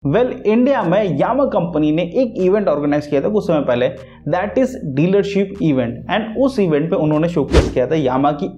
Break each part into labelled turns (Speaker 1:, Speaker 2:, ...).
Speaker 1: Well India में यामा company ने एक इवेंट ऑर्गेनाइज किया था कुछ समय पहले, that is dealership event. And उस इवेंट पे उन्होंने शोकेस किया था यामा की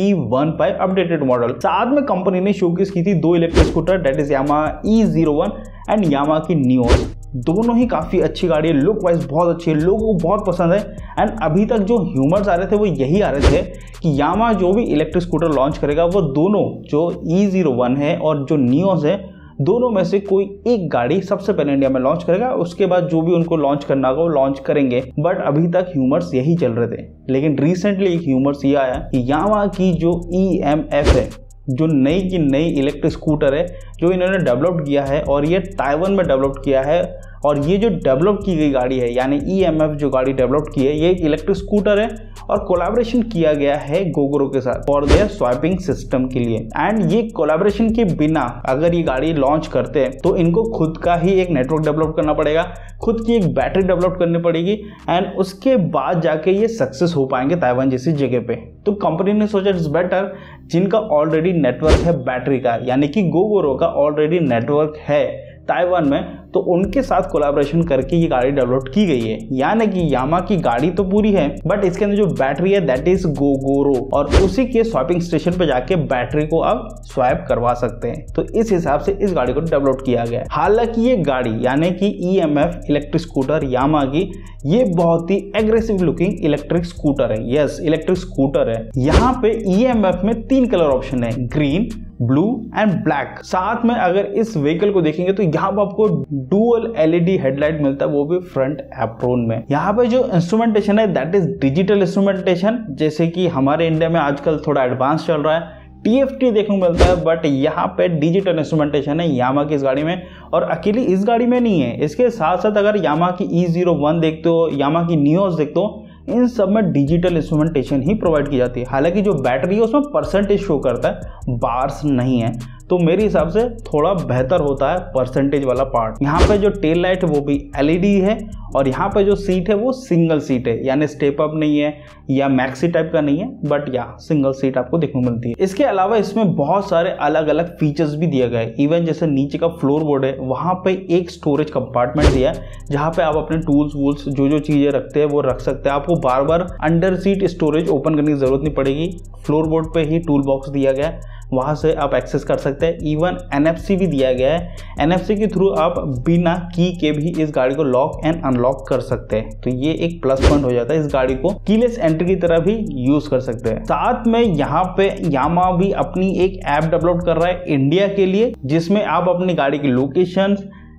Speaker 1: MT-15 अपडेटेड मॉडल। साथ में कंपनी ने शोकेस की थी दो electric scooter, that is Yamaha E01 and Yamaha की नियोस। दोनों ही काफ़ी अच्छी गाड़ी है, लुक वाइज बहुत अच्छी है, लोगों को बहुत पसंद है। एंड अभी तक जो ह्यूमर्स आ रहे थे वो यही आ रहे थे कि यामा जो भी इलेक्ट्रिक स्कूटर लॉन्च करेगा वो दोनों जो E01 है और जो नियोस है, दोनों में से कोई एक गाड़ी सबसे पहले इंडिया में लॉन्च करेगा। उसके बाद जो भी उनको लॉन्च करना होगा वो लॉन्च करेंगे। बट अभी तक ह्यूमर्स यही चल रहे थे, लेकिन रिसेंटली एक ह्यूमर्स ये आया कि यामा की जो EMF है, जो नई की नई इलेक्ट्रिक स्कूटर है जो इन्होंने डेवलप किया है और ये ताइवान में डेवलप किया है, और ये जो डेवलप की गई गाड़ी है यानी EMF जो गाड़ी डेवलप की है, ये एक इलेक्ट्रिक स्कूटर है और कोलैबोरेशन किया गया है गोगोरो के साथ फॉर देयर स्वाइपिंग सिस्टम के लिए। एंड ये कोलैबोरेशन के बिना अगर ये गाड़ी लॉन्च करते हैं तो इनको खुद का ही एक नेटवर्क डेवलप करना पड़ेगा, खुद की एक बैटरी डेवलप करनी पड़ेगी, एंड उसके बाद जाके ये सक्सेस हो पाएंगे ताइवान जैसी जगह पे। तो कंपनी ने सोचा इट्स बेटर जिनका ऑलरेडी नेटवर्क है बैटरी का, यानी कि गोगोरो का ऑलरेडी नेटवर्क है ताइवान में, तो उनके साथ कोलैबोरेशन करके ये गाड़ी डेवलप की गई है। यानी कि यामा की गाड़ी तो पूरी है बट इसके अंदर जो बैटरी है दैट इज गोगोरो, और उसी के स्वाइपिंग स्टेशन पे जाके बैटरी को आप स्वाइप करवा सकते हैं। तो इस हिसाब से इस गाड़ी को डेवलप किया गया है। हालांकि ये गाड़ी यानी कि EMF इलेक्ट्रिक स्कूटर यामा की, ये बहुत ही एग्रेसिव लुकिंग इलेक्ट्रिक स्कूटर है। यस, इलेक्ट्रिक स्कूटर है। यहाँ पे EMF में 3 कलर ऑप्शन है, ग्रीन, ब्लू एंड ब्लैक। साथ में अगर इस व्हीकल को देखेंगे तो यहाँ पर आपको डुअल LED हेडलाइट मिलता है, वो भी फ्रंट एप्रोन में। यहाँ पे जो इंस्ट्रूमेंटेशन है दैट इज डिजिटल इंस्ट्रूमेंटेशन, जैसे कि हमारे इंडिया में आजकल थोड़ा एडवांस चल रहा है, TFT देखने को मिलता है, बट यहाँ पे डिजिटल इंस्ट्रूमेंटेशन है यामा की इस गाड़ी में। और अकेली इस गाड़ी में नहीं है, इसके साथ साथ अगर यामा की E01 देखते हो, यामा की नियोस देखते हो, इन सब में डिजिटल इंस्ट्रूमेंटेशन ही प्रोवाइड की जाती है। हालांकि जो बैटरी है उसमें परसेंटेज शो करता है, बार्स नहीं है, तो मेरे हिसाब से थोड़ा बेहतर होता है परसेंटेज वाला पार्ट। यहाँ पे जो टेल लाइट है वो भी LED है, और यहाँ पे जो सीट है वो सिंगल सीट है, यानी स्टेप अप नहीं है या मैक्सी टाइप का नहीं है, बट या सिंगल सीट आपको देखने को मिलती है। इसके अलावा इसमें बहुत सारे अलग अलग फीचर्स भी दिए गए। इवन जैसे नीचे का फ्लोर बोर्ड है, वहाँ पे एक स्टोरेज कंपार्टमेंट दिया है जहाँ पे आप अपने टूल्स वूल्स जो चीजें रखते हैं वो रख सकते हैं। आपको बार बार अंडर सीट स्टोरेज ओपन करने की जरूरत नहीं पड़ेगी। फ्लोर बोर्ड पे ही टूल बॉक्स दिया गया है, वहाँ से आप एक्सेस कर सकते हैं। इवन NFC भी दिया गया है, NFC के थ्रू आप बिना की के भी इस गाड़ी को लॉक एंड अनलॉक कर सकते हैं। तो ये एक प्लस पॉइंट हो जाता है, इस गाड़ी को कीलेस एंट्री की तरह भी यूज कर सकते हैं। साथ में यहाँ पे यामा भी अपनी एक ऐप डेवलप कर रहा है इंडिया के लिए, जिसमें आप अपनी गाड़ी की लोकेशन,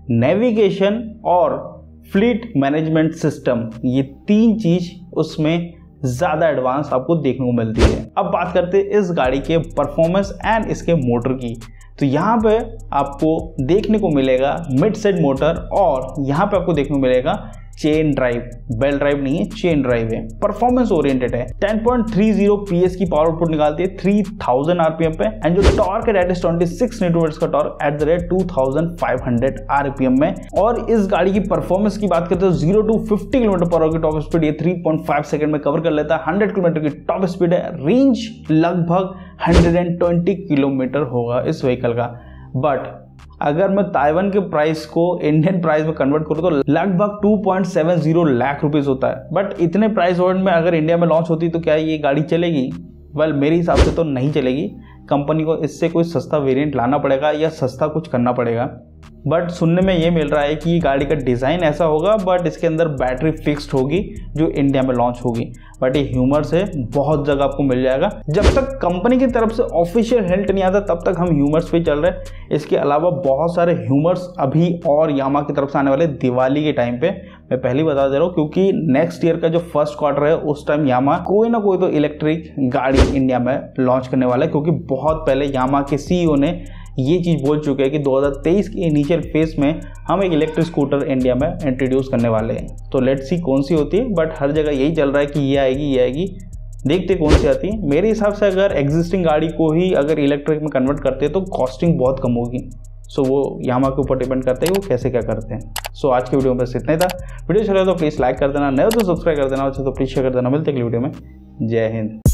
Speaker 1: नेविगेशन और फ्लीट मैनेजमेंट सिस्टम, ये 3 चीज उसमें ज्यादा एडवांस आपको देखने को मिलती है। अब बात करते हैं इस गाड़ी के परफॉर्मेंस एंड इसके मोटर की। तो यहाँ पे आपको देखने को मिलेगा मिड सेट मोटर, और यहाँ पे आपको देखने को मिलेगा चेन ड्राइव, बेल ड्राइव नहीं है, चेन ड्राइव है। परफॉर्मेंस ओरिएंटेड है, 10.30 PS की पावर आउटपुट निकालती है 3000 RPM पे, एंड जो टॉर्क है दैट इज 26 Nm का torque at the rate 2500 RPM में। और इस गाड़ी की परफॉर्मेंस की बात करते हैं 0 to 50 km/h की टॉप स्पीड ये 3.5 सेकंड में कवर कर लेता है। 100 km की टॉप स्पीड है, रेंज लगभग 120 किलोमीटर होगा इस व्हीकल का। बट अगर मैं ताइवान के प्राइस को इंडियन प्राइस में कन्वर्ट करूँ तो लगभग 2.70 लाख रुपीस होता है। बट इतने प्राइस वर्ड में अगर इंडिया में लॉन्च होती तो क्या ये गाड़ी चलेगी? वेल मेरे हिसाब से तो नहीं चलेगी। कंपनी को इससे कोई सस्ता वेरिएंट लाना पड़ेगा या सस्ता कुछ करना पड़ेगा। बट सुनने में ये मिल रहा है कि गाड़ी का डिज़ाइन ऐसा होगा, बट इसके अंदर बैटरी फिक्स्ड होगी जो इंडिया में लॉन्च होगी। बट ये ह्यूमर से बहुत जगह आपको मिल जाएगा। जब तक कंपनी की तरफ से ऑफिशियल हिंट नहीं आता तब तक हम ह्यूमर्स पे चल रहे हैं। इसके अलावा बहुत सारे ह्यूमर्स अभी और यामा की तरफ से आने वाले दिवाली के टाइम पे, मैं पहले बता दे रहा हूँ, क्योंकि नेक्स्ट ईयर का जो फर्स्ट क्वार्टर है उस टाइम यामा कोई ना कोई तो इलेक्ट्रिक गाड़ी इंडिया में लॉन्च करने वाला है। क्योंकि बहुत पहले यामा के CEO ने ये चीज़ बोल चुके हैं कि 2023 के इनिशियल फेज में हम एक इलेक्ट्रिक स्कूटर इंडिया में इंट्रोड्यूस करने वाले हैं। तो लेट्स सी कौन सी होती है, बट हर जगह यही चल रहा है कि ये आएगी, देखते कौन सी आती है। मेरे हिसाब से अगर एग्जिस्टिंग गाड़ी को ही अगर इलेक्ट्रिक में कन्वर्ट करते हैं तो कॉस्टिंग बहुत कम होगी। सो वो यामा के ऊपर डिपेंड करता है वो कैसे क्या करते हैं। सो आज के वीडियो में बस इतना ही था। वीडियो अच्छा लगा तो प्लीज़ लाइक कर देना, नए तो सब्सक्राइब कर देना, अच्छा तो प्लीज़ शेयर कर देना। मिलते हैं अगली वीडियो में। जय हिंद।